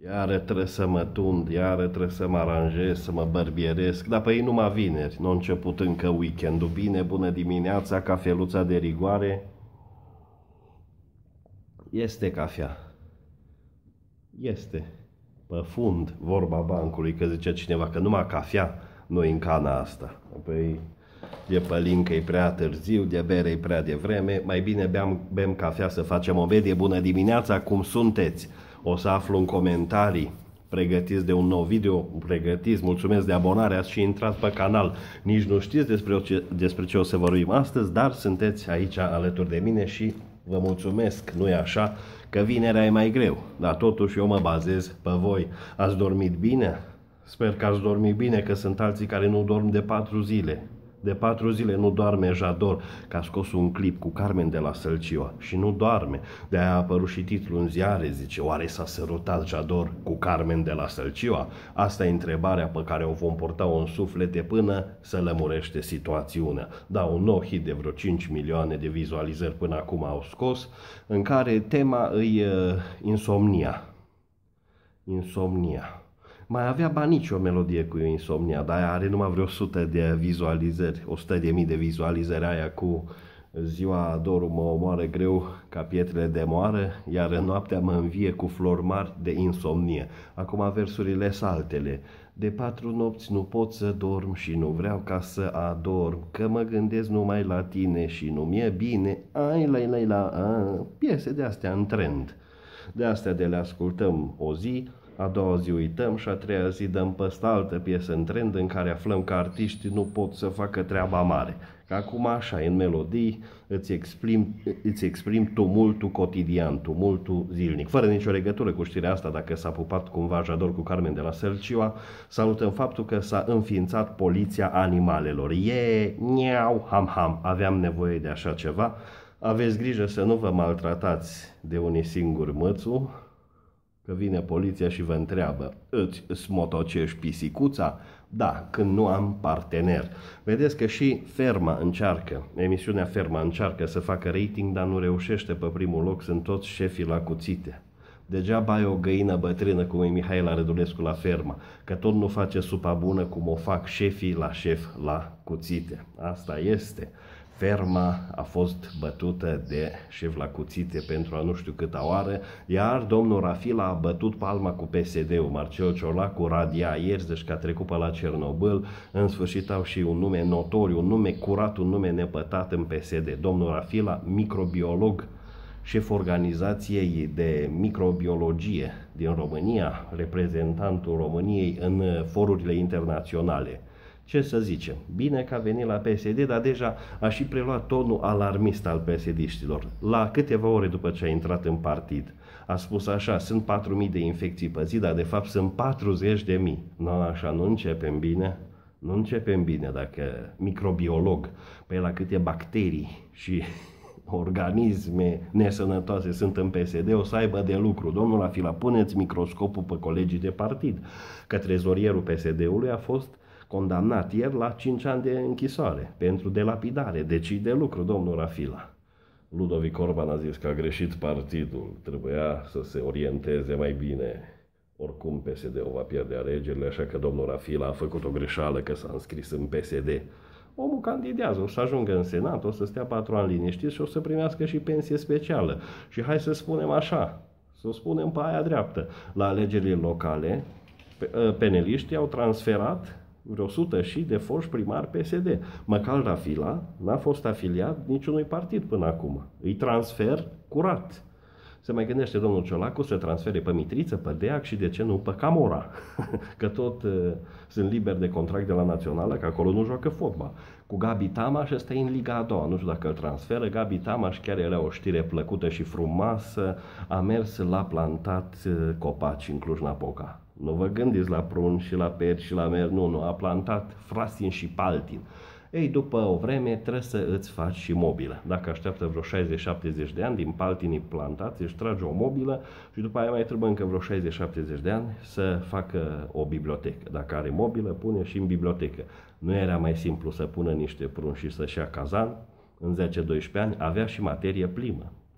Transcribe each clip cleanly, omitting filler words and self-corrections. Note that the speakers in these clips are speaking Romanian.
Iară trebuie să mă tund, iară trebuie să mă aranjez, să mă bărbieresc, dar pe ei numai vineri, nu a început încă weekendul. Bine, bună dimineața, cafeluța de rigoare. Este cafea, este. Pe fund, vorba bancului, că zicea cineva că numai cafea nu în cana asta. Păi, de pălin că e prea târziu, de bere e prea devreme, mai bine bem cafea să facem o medie. Bună dimineața, cum sunteți? O să aflu în comentarii. Pregătiți de un nou video, pregătiți, mulțumesc de abonare, ați și intrat pe canal. Nici nu știți despre ce o să vorbim astăzi, dar sunteți aici alături de mine și vă mulțumesc, nu-i așa, că vinerea e mai greu, dar totuși eu mă bazez pe voi. Ați dormit bine? Sper că ați dormit bine, că sunt alții care nu dorm de 4 zile. De 4 zile nu doarme Jador, că a scos un clip cu Carmen de la Sălcioa și nu doarme. De-aia a apărut și titlul în ziare, zice, oare s-a sărutat Jador cu Carmen de la Sălcioa? Asta e întrebarea pe care o vom porta-o în suflete până să lămurește situațiunea. Da, un nou hit de vreo 5 milioane de vizualizări până acum au scos, în care tema îi insomnia. Insomnia. Mai avea banici o melodie cu insomnia, dar aia are numai vreo 100 de vizualizări, 100.000 de vizualizări, aia cu ziua dorul mă omoară greu ca pietrele de moară, iar noaptea mă învie cu flori mari de insomnie. Acum versurile sunt altele. De 4 nopți nu pot să dorm și nu vreau ca să adorm, că mă gândesc numai la tine și nu mi-e bine. Ai, la, piese de astea în trend. De astea de le ascultăm o zi, a doua zi uităm și a treia zi dăm păsta altă piesă în trend în care aflăm că artiștii nu pot să facă treaba mare. Că acum așa, în melodii, îți exprim tumultul cotidian, tumultul zilnic. Fără nicio legătură cu știrea asta, dacă s-a pupat cumva Jador cu Carmen de la Sălcioa, salutăm faptul că s-a înființat poliția animalelor. Niau, ham, aveam nevoie de așa ceva. Aveți grijă să nu vă maltratați de unii singuri mățu, că vine poliția și vă întreabă, îți smotocești pisicuța? Da, când nu am partener. Vedeți că și Ferma încearcă, emisiunea Ferma încearcă să facă rating, dar nu reușește. Pe primul loc sunt toți șefii la cuțite. Degeaba ai o găină bătrână cum e Mihaela Rădulescu la Ferma, că tot nu face supa bună cum o fac șefii la șef la cuțite. Asta este. Ferma a fost bătută de șef la cuțite pentru a nu știu câta oară, iar domnul Rafila a bătut palma cu PSD-ul. Marcel Ciolacu radia ieri, deci că a trecut pe la Cernobâl, în sfârșit au și un nume notoriu, un nume curat, un nume nepătat în PSD. Domnul Rafila, microbiolog, șef organizației de microbiologie din România, reprezentantul României în forurile internaționale. Ce să zicem, bine că a venit la PSD, dar deja a și preluat tonul alarmist al PSD-știlor. La câteva ore după ce a intrat în partid, a spus așa, sunt 4.000 de infecții pe zi, dar de fapt sunt 40.000. Nu, așa, nu începem bine? Nu începem bine dacă microbiolog, pe la câte bacterii și organisme nesănătoase sunt în PSD, o să aibă de lucru. Domnul Afila, puneți microscopul pe colegii de partid, că trezorierul PSD-ului a fost condamnat ieri la 5 ani de închisoare pentru delapidare. Deci de lucru, domnul Rafila. Ludovic Orban a zis că a greșit partidul, trebuia să se orienteze mai bine. Oricum PSD-ul va pierde alegerile, așa că domnul Rafila a făcut o greșeală că s-a înscris în PSD. Omul candidează, o să ajungă în Senat, o să stea 4 ani liniștit și o să primească și pensie specială. Și hai să spunem așa, să o spunem pe aia dreaptă, la alegerile locale, peneliștii au transferat vreo 100 și de foști primari PSD. Măcar Rafila n-a fost afiliat niciunui partid până acum. Îi transfer curat. Se mai gândește domnul Ciolacu să transfere pe Mitriță, pe Deac și de ce nu pe Camora. Că tot sunt liberi de contract de la Națională, că acolo nu joacă fotbal. Cu Gabi Tamaș ăsta e în Liga a doua. Nu știu dacă îl transferă. Gabi Tamaș chiar era o știre plăcută și frumoasă. A mers la plantat copaci în Cluj-Napoca. Nu vă gândiți la prun și la peri și la mer, nu, a plantat frasin și paltin. Ei, după o vreme trebuie să îți faci și mobilă. Dacă așteaptă vreo 60-70 de ani din paltinii plantați, își trage o mobilă și după aia mai trebuie încă vreo 60-70 de ani să facă o bibliotecă. Dacă are mobilă, pune și în bibliotecă. Nu era mai simplu să pună niște prun și să-și ia cazan? În 10-12 ani avea și materie primă.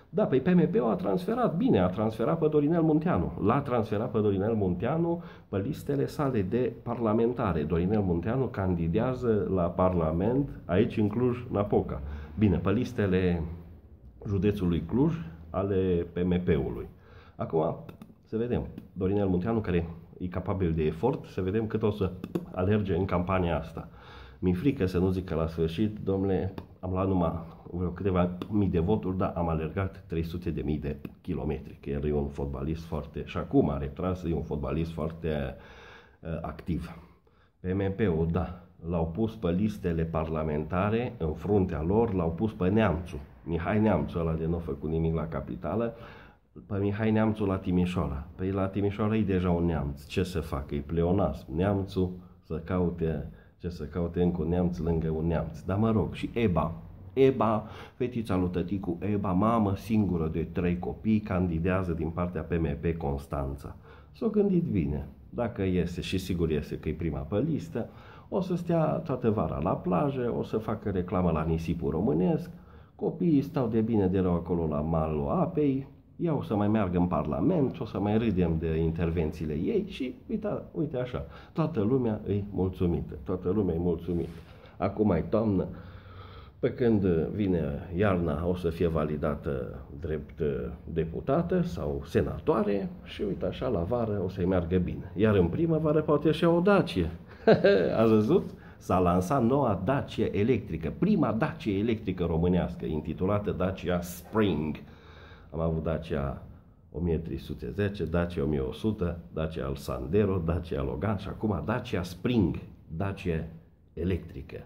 Da, păi PMP-ul a transferat, bine, a transferat pe Dorinel Munteanu. L-a transferat pe Dorinel Munteanu pe listele sale de parlamentare. Dorinel Munteanu candidează la Parlament aici în Cluj-Napoca. Bine, pe listele județului Cluj ale PMP-ului. Acum, să vedem, Dorinel Munteanu, care e capabil de efort, să vedem cât o să alerge în campania asta. Mi-e frică să nu zic că la sfârșit, domnule, am luat numai vreo câteva mii de voturi, dar am alergat 300.000 de kilometri, că el e un fotbalist foarte, și acum a retras, e un fotbalist foarte activ. PMP-ul, da, l-au pus pe listele parlamentare, în fruntea lor, l-au pus pe Neamțu. Mihai Neamțu, ăla de nu a făcut nimic la capitală, pe Mihai Neamțu la Timișoara. Păi la Timișoara e deja un neamț. Ce să facă? E pleonasm. Neamțu să caute, ce să caute încă un neamț lângă un neamț. Dar mă rog, și Eba, fetița lui tăticu Eba, mamă singură de 3 copii, candidează din partea PMP Constanța. S-o gândit bine. Dacă iese, și sigur iese că e prima pe listă, o să stea toată vara la plajă, o să facă reclamă la nisipul românesc, copiii stau de bine de rău acolo la malul apei, ea o să mai meargă în Parlament, o să mai râdem de intervențiile ei și uite așa, toată lumea e mulțumită, toată lumea e mulțumită. Acum e toamnă, pe când vine iarna o să fie validată drept deputată sau senatoare și uite așa la vară o să-i meargă bine. Iar în primăvară poate și o Dacie. Ați văzut? S-a lansat noua Dacie electrică, prima Dacie electrică românească, intitulată Dacia Spring. Am avut Dacia 1310, Dacia 1100, Dacia Sandero, Dacia Logan și acum Dacia Spring, Dacia electrică.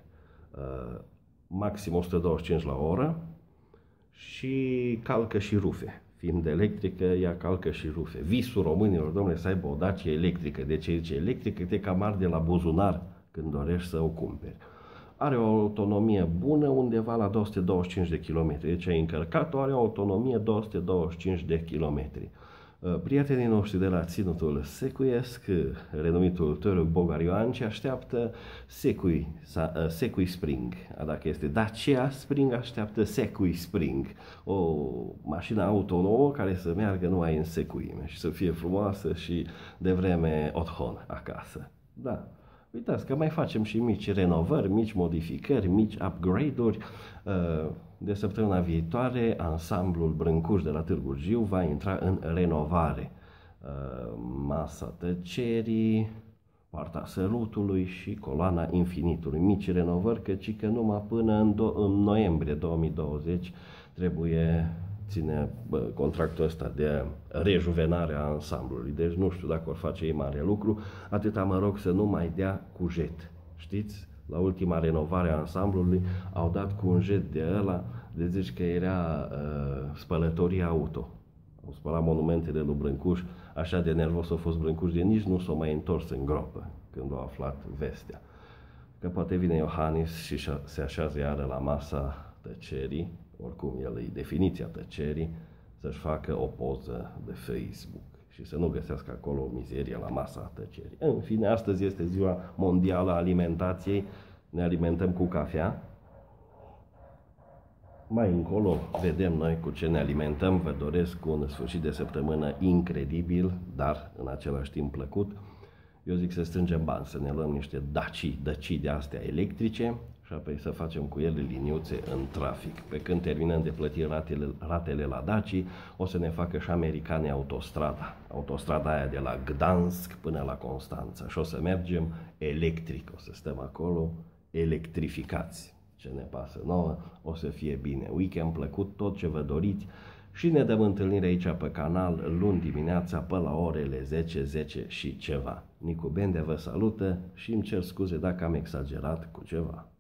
Maxim 125 la oră și calcă și rufe. Fiind electrică, ea calcă și rufe. Visul românilor, domnule, să aibă o Dacia electrică. De ce zice electrică? Te cam arde la buzunar când dorești să o cumperi. Are o autonomie bună undeva la 225 de km. Deci ai încărcat-o, are o autonomie 225 de km. Prietenii noștri de la Ținutul Secuiesc, renumitul Tărâc Bogarioan, ce așteaptă Secui Spring. Dacă este Dacia Spring, așteaptă Secui Spring. O mașină auto nouă care să meargă numai în secuime și să fie frumoasă și de vreme odhon acasă. Da. Uitați că mai facem și mici renovări, mici modificări, mici upgrade-uri. De săptămâna viitoare, ansamblul Brâncuș de la Târgu Jiu va intra în renovare. Masa Tăcerii, Poarta Sărutului și Coloana Infinitului. Mici renovări, căci că numai până în noiembrie 2020 trebuie ține contractul ăsta de rejuvenare a ansamblului. Deci nu știu dacă or face ei mare lucru, atâta mă rog să nu mai dea cu jet. Știți? La ultima renovare a ansamblului au dat cu un jet de ăla, de zici că era spălătorie auto. Au spălat monumentele lui Brâncuș, așa de nervos a fost Brâncuș, de nici nu s-a mai întors în gropă când a aflat vestea. Că poate vine Iohannis și se așează iară la masa tăcerii, oricum el e definiția tăcerii, să-și facă o poză de Facebook și să nu găsească acolo o mizerie la masa tăcerii. În fine, astăzi este ziua mondială a alimentației, ne alimentăm cu cafea. Mai încolo vedem noi cu ce ne alimentăm, vă doresc un sfârșit de săptămână incredibil, dar în același timp plăcut. Eu zic să strângem bani, să ne luăm niște dăcii de astea electrice și apoi să facem cu ele liniuțe în trafic. Pe când terminăm de plătit ratele la Daci, o să ne facă și americanii autostrada aia de la Gdansk până la Constanța și o să mergem electric, o să stăm acolo electrificați. Ce ne pasă nouă, o să fie bine. Weekend plăcut, tot ce vă doriți și ne dăm întâlnire aici pe canal luni dimineața pe la orele 10 și ceva. Nicu Bende vă salută și îmi cer scuze dacă am exagerat cu ceva.